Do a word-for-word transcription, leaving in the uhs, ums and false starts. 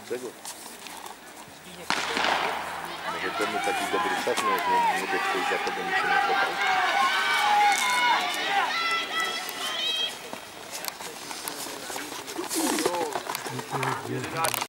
Dlaczego? Może to był taki dobry czas, no jak nie, nie by ktoś za tobą się nie chłopał.